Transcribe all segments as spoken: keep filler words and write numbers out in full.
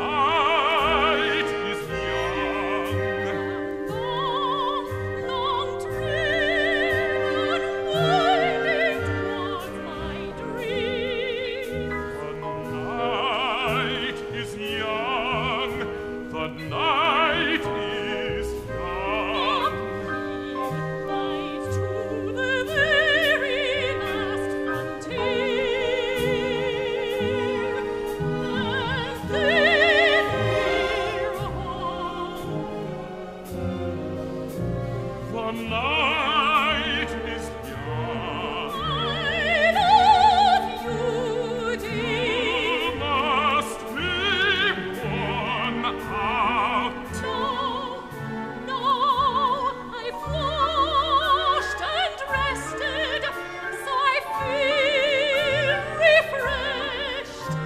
night is young. Long, long train unwinding towards my dream. The night is young. The night is young. Light to the very last frontier. And then we're home. The night is young. I love you, dear. You must be worn out. No, no, I've washed and rested, so I feel refreshed.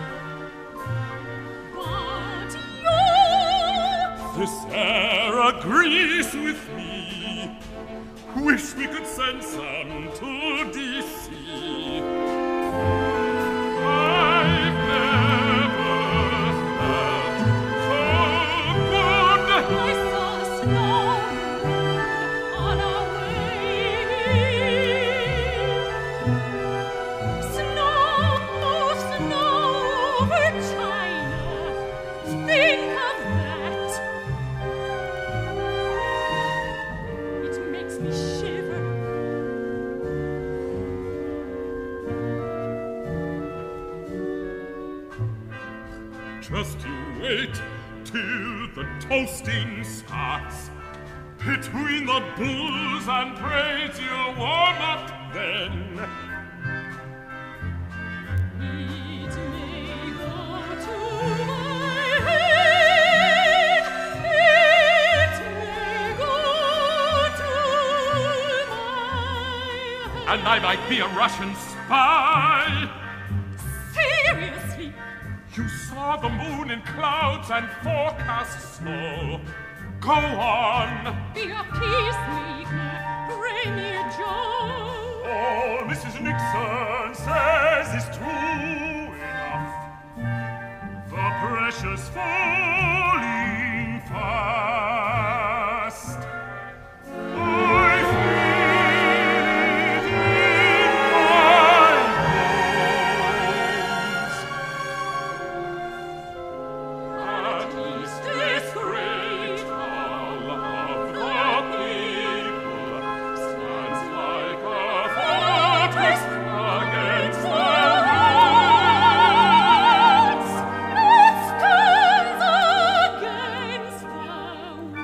But you, This air agrees with me. Wish we could send some to D C. I've never felt so good. I saw the snow on our way. Snow, snow over China. Think of that. It makes me shiver. Just you wait till the toasting starts. Between the bulls and parades you'll warm up then. It may go to my head. It may go to my head. And I might be a Russian spy. Seriously, You saw the moon in clouds and forecast snow. Go on. be a peacemaker. Bring me a Joe. All Missus Nixon says is true enough. The pressure's falling fast. I feel it in my bones. At least this great hall of the people stands like a fortress against the winds. It stands against the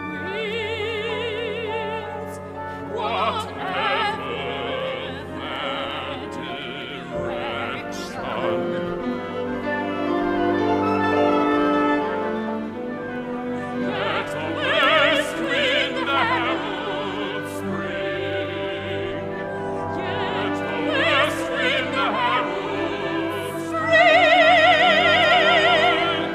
winds. Whatever their direction. Let the west wind herald spring. Let the west wind herald spring.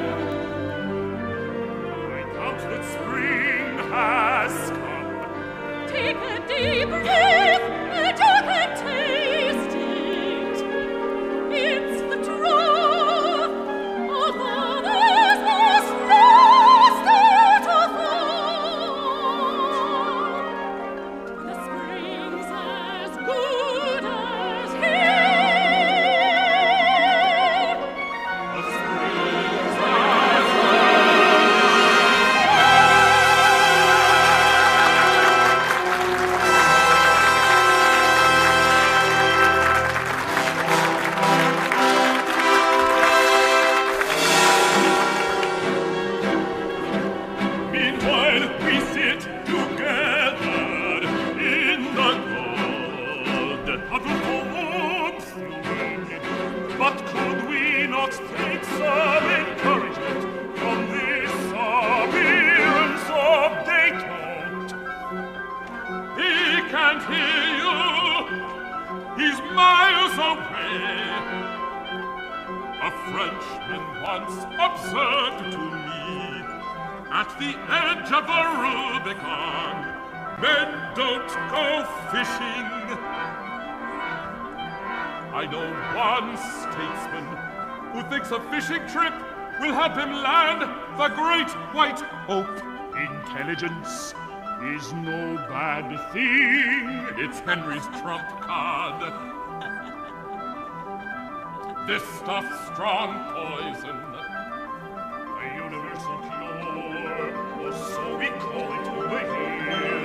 I count that spring has come. Take a deep breath and you can taste it. It's the truth, although there's no snow still to fall. The spring's as good as here. The spring's as Meanwhile, we sit together in the cold of the warmth. But could we not take some encouragement from this appearance of detente? He can't hear you. He's miles away. A Frenchman once observed to me, at the edge of the Rubicon, men don't go fishing. I know one statesman who thinks a fishing trip will help him land the great white hope. Intelligence is no bad thing. It's Henry's trump card. This stuff's strong poison. A universal cure, or so we call it over here.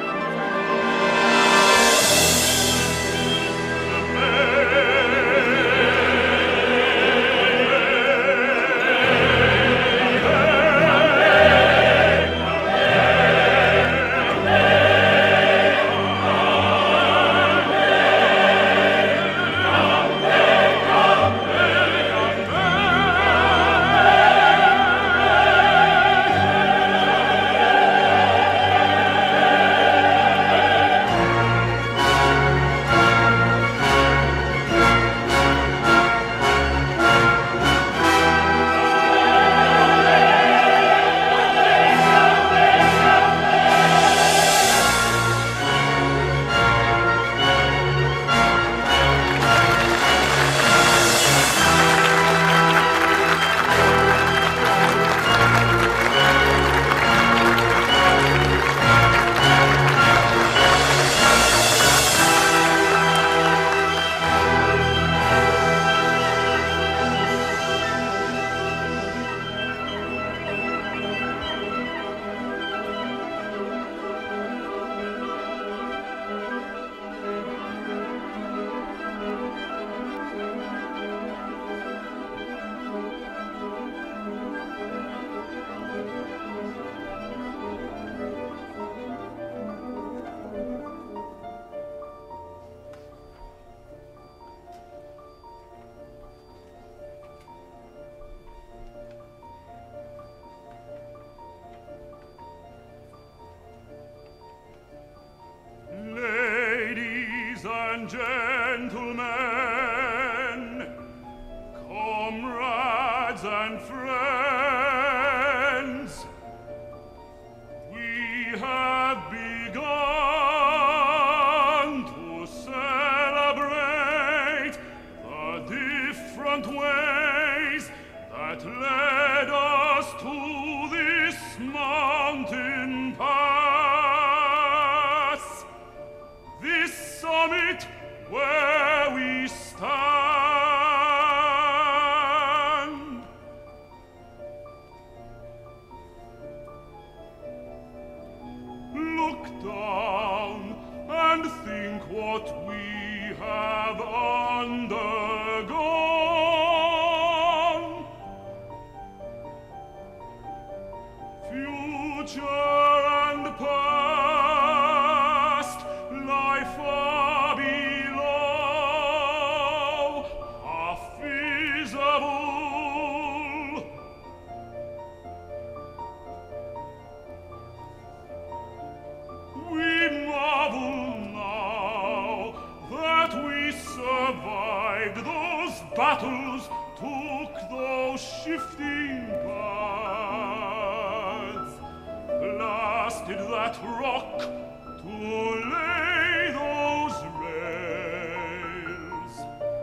Gentlemen, comrades and friends, we have begun to celebrate the different ways that led us to this mountain pass, this summit where we stand. Look down and think what we have undergone. Future and past lie far below, half visible. We marvel now that we survived those battles, took those shifting paths, blasted that rock to lay those rails.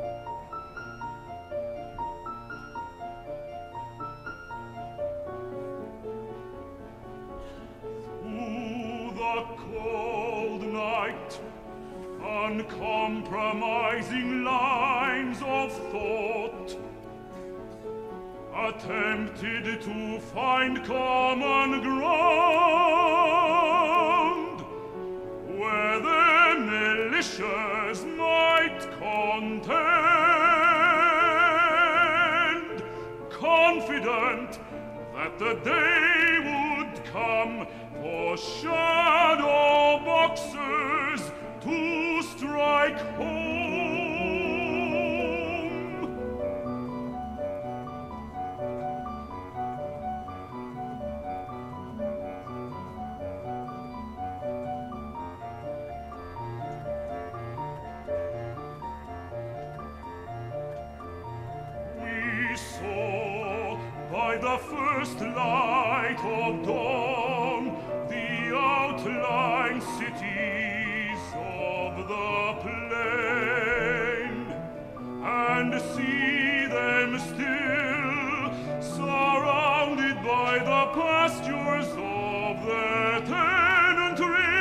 Through the cold night, uncompromising lines of thought attempted to find common ground where the militias might contend, confident that the day would come for shadow boxers to strike home. We saw by the first light of dawn the outlying cities of the plain, and see them still surrounded by the pastures of their tenantry.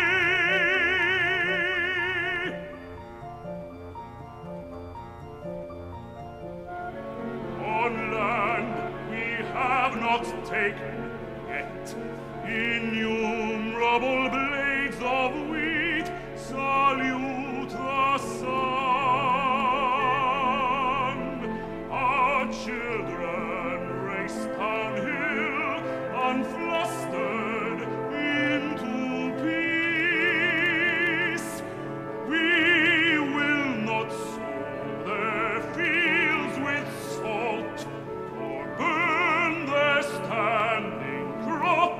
On land we have not taken yet innumerable blades of wheat salute the sun. Our children race downhill unflustered into peace. We will not sow their fields with salt or burn their standing crop.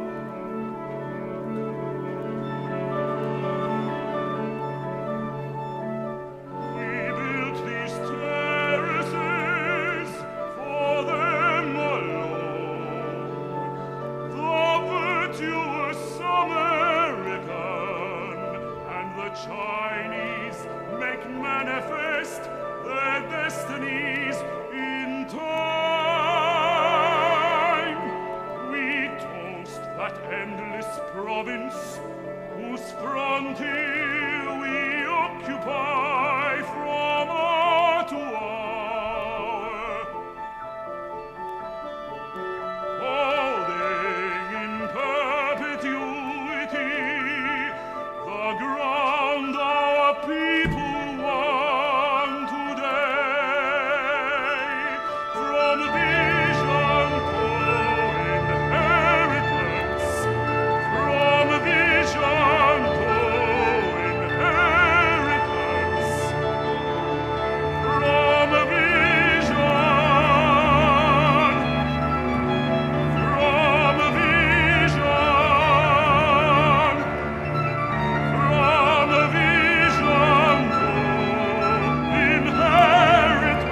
We built these terraces for them alone. The virtuous American and the Chinese make manifest their destinies in time. We toast that endless province whose frontier we occupy from hour to hour, holding in perpetuity the ground our people won today. From vision to inheritance, from vision to inheritance, from vision, from vision, from vision to inheritance.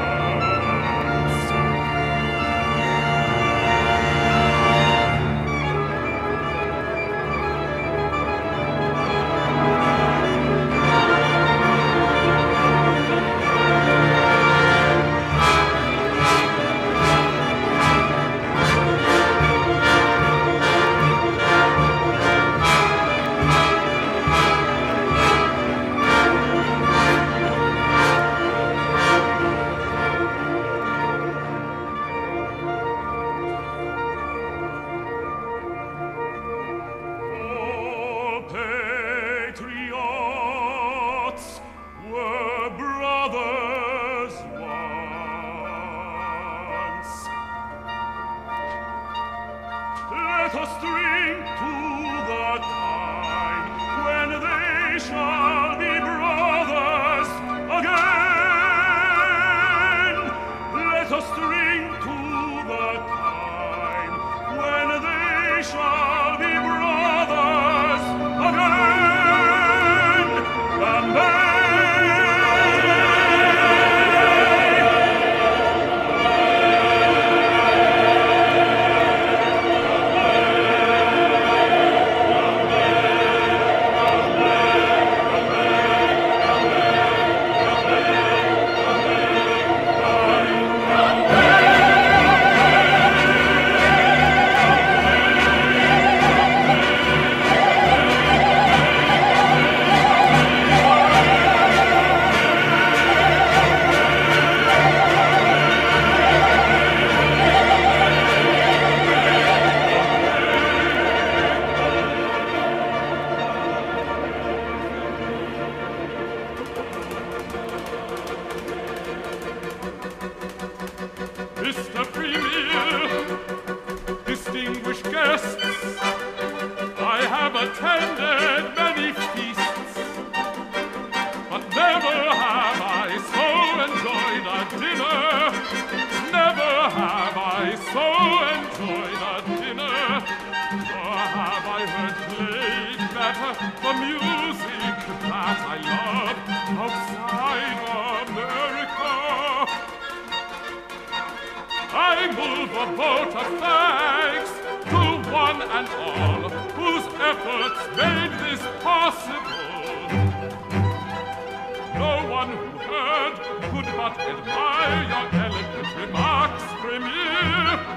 All patriots were brothers once. Let us drink to the time when they shall be brothers again. Let us drink to the time when they shall be brothers again. Campaign! Mister Premier, distinguished guests, I have attended many feasts, but never have I so enjoyed a dinner. Never have I so enjoyed a dinner, nor have I heard played better the music that I love outside America. I move a vote of thanks to one and all whose efforts made this possible. No one who heard could but admire your eloquent remarks, Premier.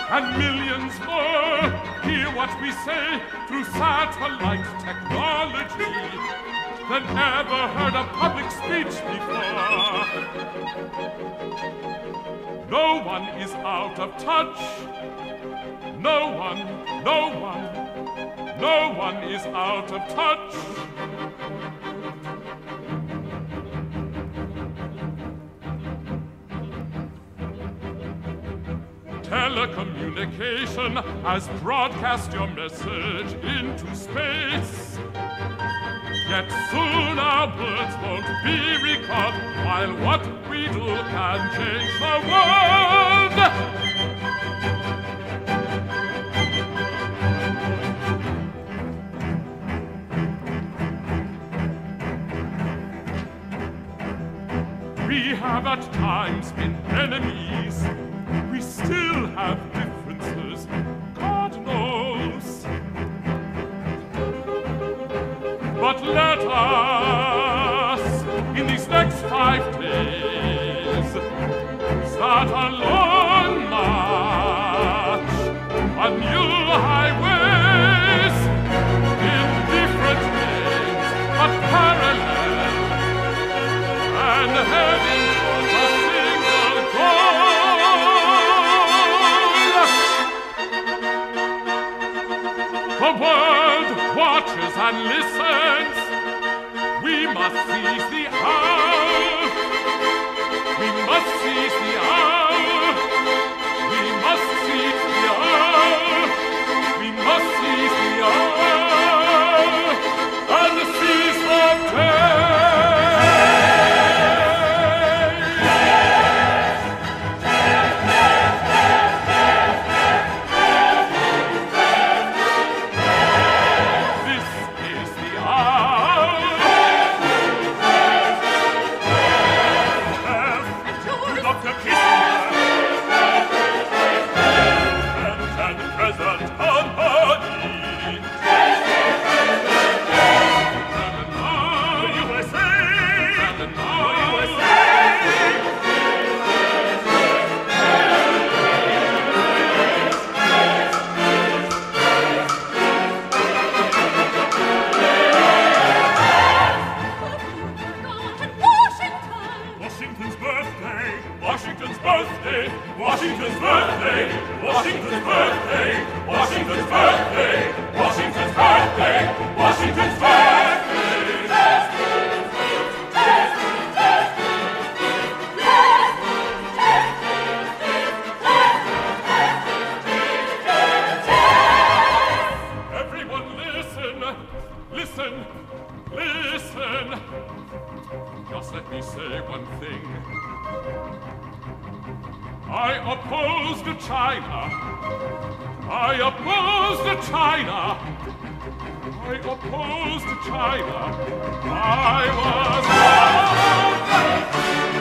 and millions more hear what we say through satellite technology than ever heard a public speech before. No one is out of touch. No one, no one, no one is out of touch. Telecommunication has broadcast your message into space. Yet soon our words won't be recalled, while what we do can change the world. We have at times been enemies. We still have differences, God knows. But let us, in these next five days, start a long march on new highways, in different lanes, but parallel, and heading towards a single goal. The world watches and listens. We must seize the hour. We must seize the hour. We must seize the hour. We must seize the hour and seize the day. Washington's birthday! Washington's birthday! Washington's birthday! Washington's birthday! Washington's birthday! Everyone listen! Listen! Listen! Just let me say one thing. I oppose to China. I oppose to China. I oppose to China. I was